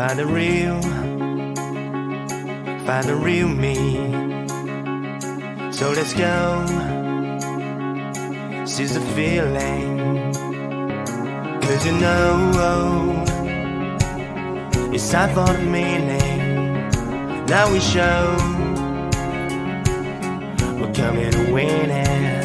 Find the real me. So let's go, seize the feeling. 'Cause you know it's time for the meaning. Now we show we're coming to win it.